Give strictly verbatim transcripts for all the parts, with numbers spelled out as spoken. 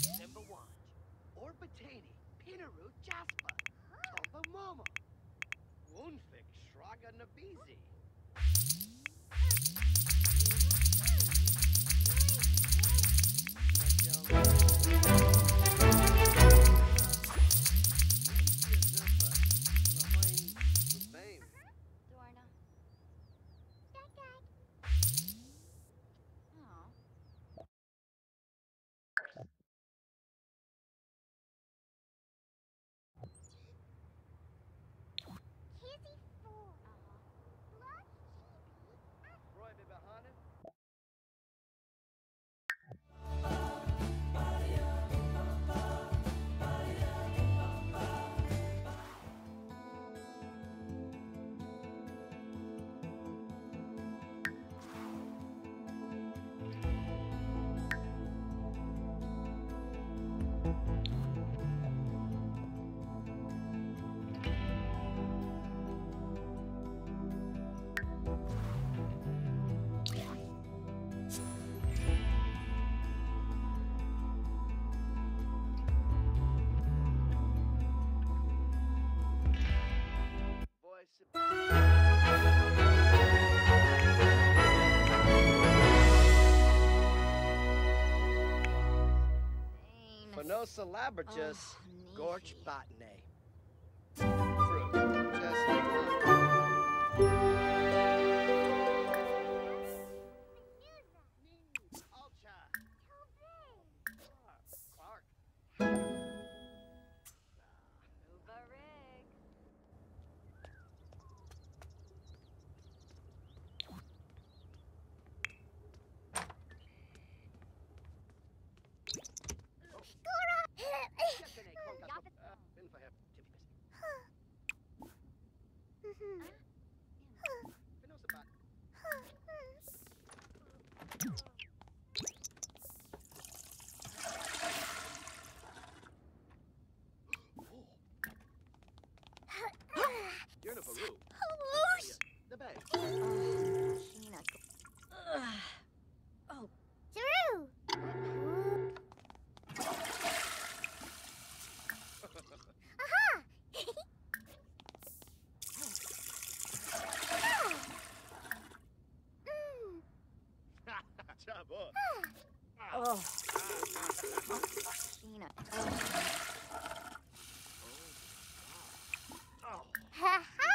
Simbawaj, Orbatani, Pinaru, Jasper, Tova Momo, Woonfik, Shraga Nabizi. Fanosa Labragus, oh, Gorch Botany. Fruit, just like Ulcha. Clark. Ubarig. You're in a Baru. The bag. Oh, Saru! Aha! Oh. Sheena. Oh. Ha ha!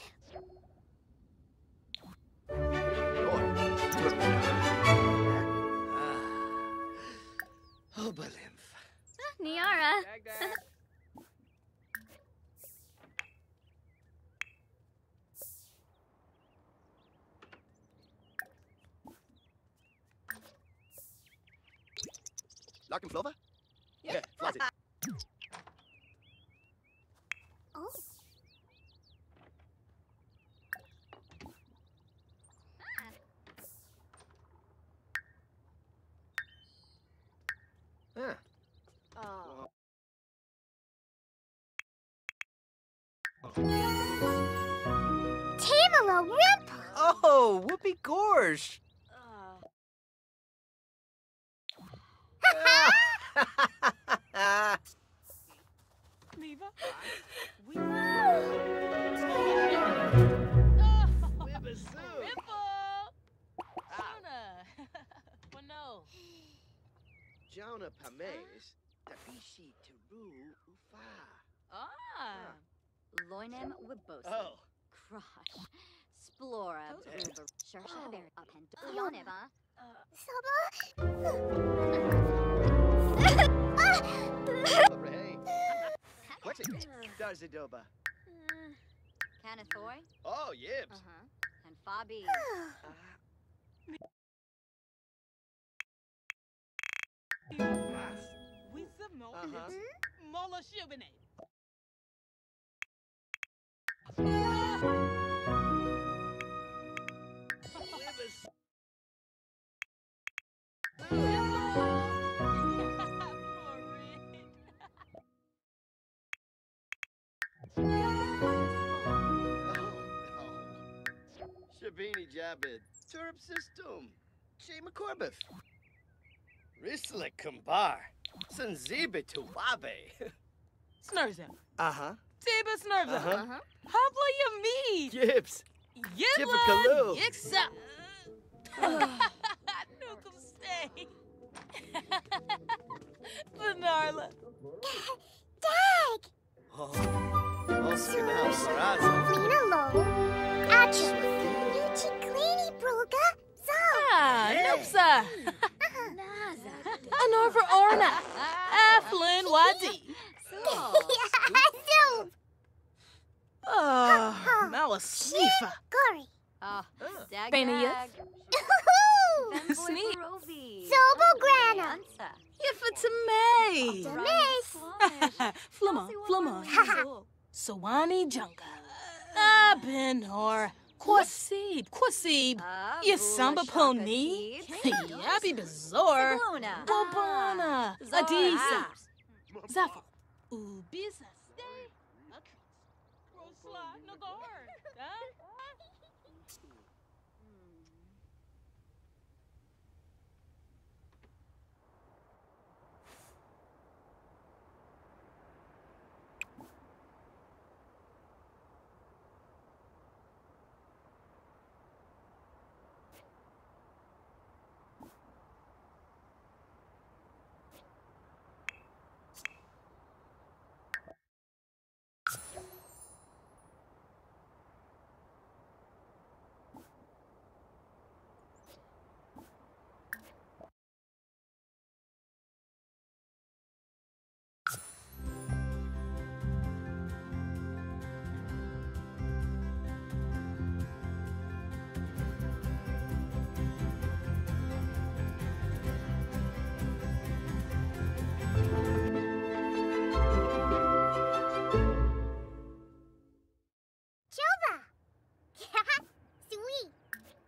Obalymph. Niara. Larkin Flova? Yeah, Flozzy. Oh. Huh. Oh. Tamala Rimp! Oh, Whoopi Gorge! Neva? We Jonah Pames, Tabishi Teru Ufa. Ah. Loinem Wibosa. Oh. Crush. Splora. Uber. Sharsha. Berry. Up and Yoneva. Hey. What's it? Darzadoba. Canathoy. Oh, Yibs. Uh-huh. And Fabi. with the Uh-huh. Mola Shibine. Shabini Jabid. Turp System. Shea McCorbiff. Rislik Kumbar. Sanzibitu wabe. Snurza. Uh-huh. Tiba Snurza. Uh-huh. Uh-huh. Habla Yami. Gibbs. Yilla. Jibbakaloo. Yixa. Nukum stay. Benarla. Dag! Oh. Oskinal Saraza. Lena Low. Actually, Nuchi Cleany Bruga. So. Ah, Nupsa. Naza. Anorva Orna. Aflin Wadi. So. So. Oh, Malasnifa. Gory. Oh, dag Beniyas. dag. Woohoo! Sneak. Rovi. Sobo Grana. Ansa. Yifatamay. Miss. Flumma, Flumma. Sawani Junga. Abenor. Kwasib, Kwasib. Ah, Yasamba Bula Pony. Shaka Yabi Bazor. Sigluna. Bobana. Zora. Adisa. Zafo. Ubisa. Stay. Rosla. Nagar. Jova. Sweet.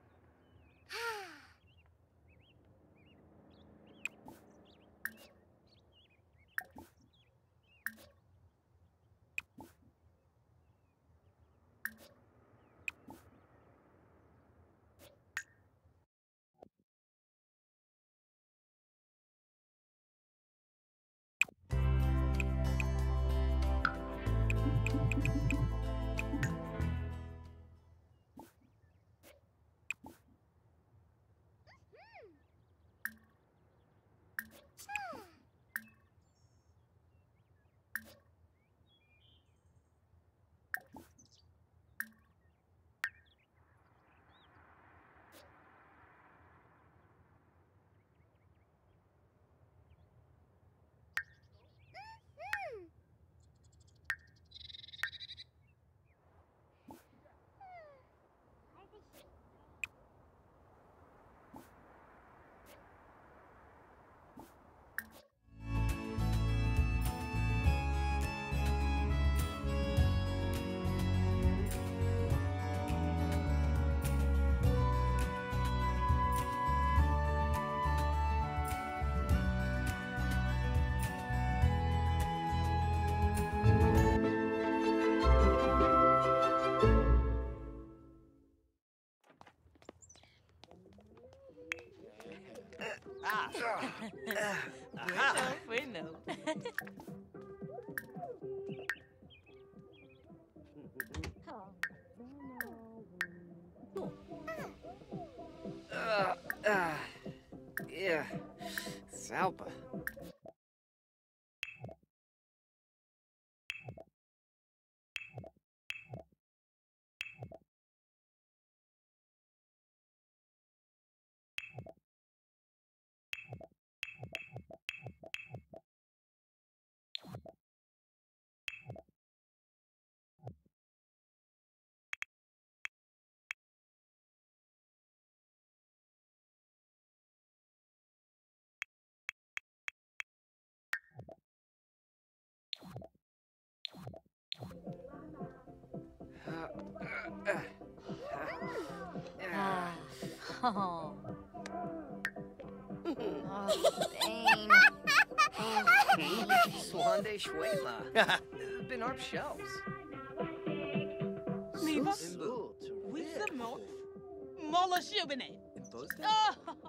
Ah. Bueno, bueno. Uh, uh, yeah. Salpa. Ah. Oh. Oh, Bane. Swande Shwela. Been our shells. Neva. Imbul. We the Mola Shibine. Imposed? Oh,